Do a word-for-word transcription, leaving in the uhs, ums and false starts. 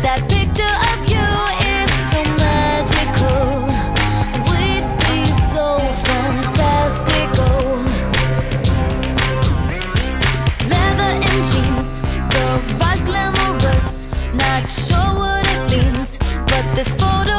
That picture of you is so magical. We'd be so fantastical. Leather and jeans, garage glamorous. Not sure what it means, but this photo